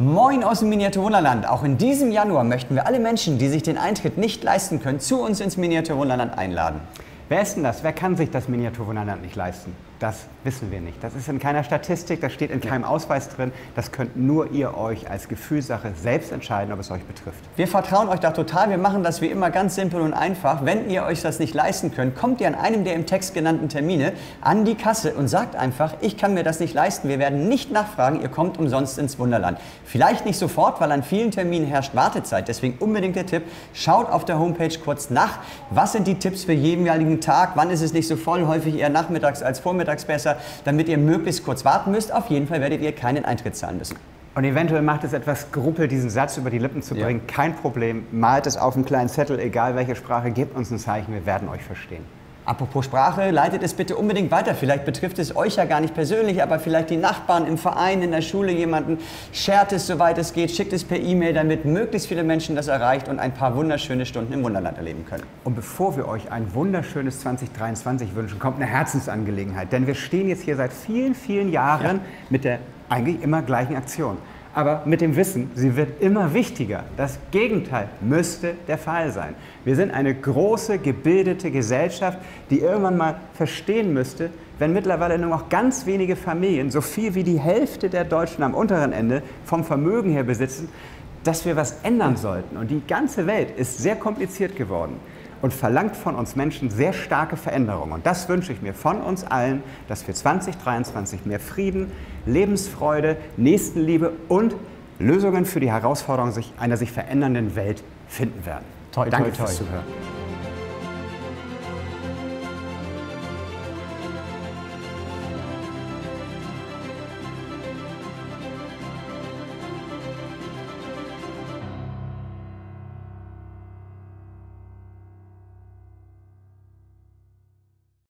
Moin aus dem Miniatur Wunderland. Auch in diesem Januar möchten wir alle Menschen, die sich den Eintritt nicht leisten können, zu uns ins Miniatur Wunderland einladen. Wer ist denn das? Wer kann sich das Miniatur Wunderland nicht leisten? Das wissen wir nicht. Das ist in keiner Statistik, das steht in keinem Ausweis drin. Das könnt nur ihr euch als Gefühlssache selbst entscheiden, ob es euch betrifft. Wir vertrauen euch da total. Wir machen das wie immer ganz simpel und einfach. Wenn ihr euch das nicht leisten könnt, kommt ihr an einem der im Text genannten Termine an die Kasse und sagt einfach, ich kann mir das nicht leisten. Wir werden nicht nachfragen, ihr kommt umsonst ins Wunderland. Vielleicht nicht sofort, weil an vielen Terminen herrscht Wartezeit. Deswegen unbedingt der Tipp, schaut auf der Homepage kurz nach. Was sind die Tipps für jeden jeweiligen Tag? Wann ist es nicht so voll? Häufig eher nachmittags als vormittags besser, damit ihr möglichst kurz warten müsst. Auf jeden Fall werdet ihr keinen Eintritt zahlen müssen. Und eventuell macht es etwas Skrupel, diesen Satz über die Lippen zu bringen. Ja. Kein Problem, malt es auf einen kleinen Zettel, egal welche Sprache, gebt uns ein Zeichen, wir werden euch verstehen. Apropos Sprache, leitet es bitte unbedingt weiter. Vielleicht betrifft es euch ja gar nicht persönlich, aber vielleicht die Nachbarn im Verein, in der Schule jemanden. Shared es, soweit es geht, schickt es per E-Mail, damit möglichst viele Menschen das erreicht und ein paar wunderschöne Stunden im Wunderland erleben können. Und bevor wir euch ein wunderschönes 2023 wünschen, kommt eine Herzensangelegenheit. Denn wir stehen jetzt hier seit vielen, vielen Jahren mit der eigentlich immer gleichen Aktion. Aber mit dem Wissen, sie wird immer wichtiger. Das Gegenteil müsste der Fall sein. Wir sind eine große, gebildete Gesellschaft, die irgendwann mal verstehen müsste, wenn mittlerweile nur noch ganz wenige Familien, so viel wie die Hälfte der Deutschen am unteren Ende vom Vermögen her besitzen, dass wir was ändern sollten. Und die ganze Welt ist sehr kompliziert geworden und verlangt von uns Menschen sehr starke Veränderungen. Und das wünsche ich mir von uns allen, dass wir 2023 mehr Frieden, Lebensfreude, Nächstenliebe und Lösungen für die Herausforderungen einer sich verändernden Welt finden werden. Toi, toi, Danke toi. fürs Zuhören.